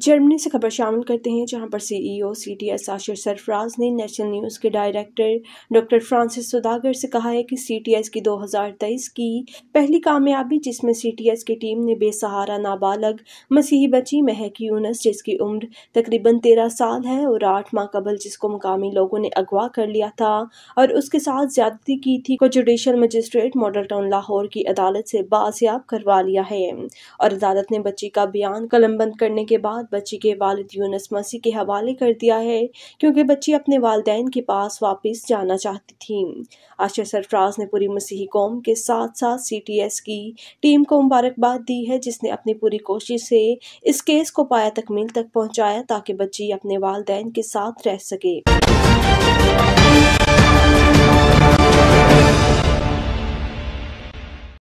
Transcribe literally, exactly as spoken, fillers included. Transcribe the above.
Germany से खबर शामिल करते हैं, जहां पर सीईओ सीटीएस आशिर सरफराज ने नेशनल न्यूज़ के डायरेक्टर डॉक्टर फ्रांसिस सौदागर से कहा है कि सीटीएस की दो हज़ार तेईस की पहली कामयाबी, जिसमें सीटीएस की टीम ने बेसहारा नाबालग मसीही बच्ची महक यूनुस, जिसकी उम्र तकरीबन तेरह साल है और आठ माह कबल जिसको मुकामी लोगों ने अगवा कर लिया था और उसके साथ ज्यादती की थी, को judicial magistrate model town Lahore की अदालत से बाजियाब करवा लिया है। और अदालत ने बच्ची का बयान कलमबंद करने के बाद बच्ची के वालिद यूनुस मसीह के हवाले कर दिया है, क्योंकि बच्ची अपने वालिदैन के पास वापस जाना चाहती थी। आशिर सरफराज ने पूरी मसीही कौम के साथ साथ सीटीएस की टीम को मुबारकबाद दी है, जिसने अपनी पूरी कोशिश से इस केस को पाया तकमील तक पहुंचाया ताकि बच्ची अपने वालिदैन के साथ रह सके।